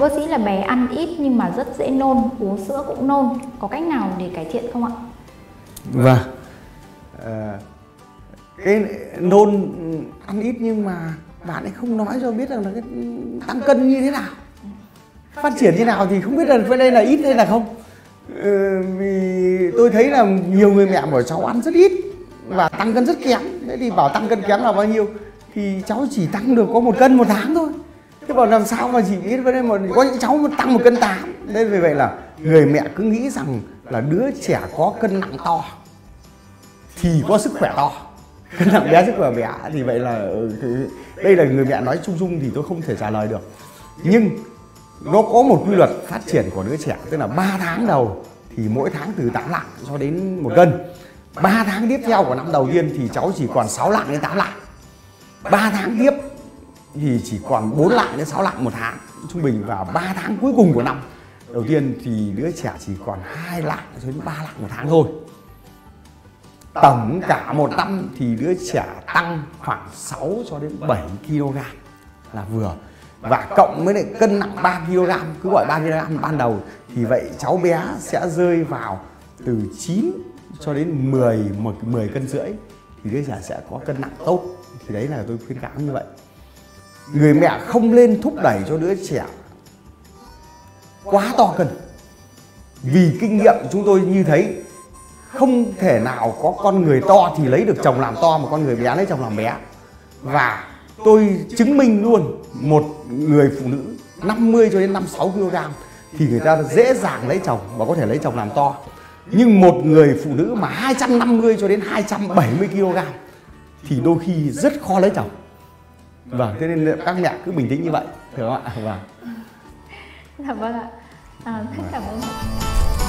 bác sĩ là bé ăn ít nhưng mà rất dễ nôn, uống sữa cũng nôn, có cách nào để cải thiện không ạ? Vâng, cái nôn ăn ít nhưng mà bạn ấy không nói cho biết rằng là cái tăng cân như thế nào, phát triển như nào thì không biết là cái đây là ít hay là không. Vì tôi thấy là nhiều người mẹ bảo cháu ăn rất ít và tăng cân rất kém. Thế thì bảo tăng cân kém là bao nhiêu thì cháu chỉ tăng được có 1 cân 1 tháng thôi. Thế bảo làm sao mà chỉ biết với đây mà có những cháu mà tăng 1,8 cân. Nên vì vậy là người mẹ cứ nghĩ rằng là đứa trẻ có cân nặng to thì có sức khỏe to, cân nặng bé sức khỏe bé. Thì vậy là đây là người mẹ nói chung chung thì tôi không thể trả lời được. Nhưng nó có một quy luật phát triển của đứa trẻ, tức là 3 tháng đầu thì mỗi tháng từ 8 lạng cho đến 1 cân. 3 tháng tiếp theo của năm đầu tiên thì cháu chỉ còn 6 lạng đến 8 lạng. 3 tháng tiếp thì chỉ còn 4 lạng đến 6 lạng 1 tháng trung bình. Và 3 tháng cuối cùng của năm đầu tiên thì đứa trẻ chỉ còn 2 lạng cho đến 3 lạng 1 tháng thôi. Tổng cả một năm thì đứa trẻ tăng khoảng 6 cho đến 7 kg là vừa. Và cộng với lại cân nặng 3 kg, cứ gọi 3 kg ban đầu, thì vậy cháu bé sẽ rơi vào từ 9 cho đến 10 cân rưỡi thì đứa trẻ sẽ có cân nặng tốt. Thì đấy là tôi khuyến cáo như vậy. Người mẹ không nên thúc đẩy cho đứa trẻ quá to cân. Vì kinh nghiệm chúng tôi như thấy không thể nào có con người to thì lấy được chồng làm to mà con người bé lấy chồng làm bé. Và tôi chứng minh luôn, một người phụ nữ 50 cho đến 56 kg thì người ta dễ dàng lấy chồng và có thể lấy chồng làm to. Nhưng một người phụ nữ mà 250 cho đến 270 kg thì đôi khi rất khó lấy chồng. Vâng, thế nên các mẹ cứ bình tĩnh như vậy, hiểu không ạ? Vâng. Dạ vâng ạ. Rất cảm ơn.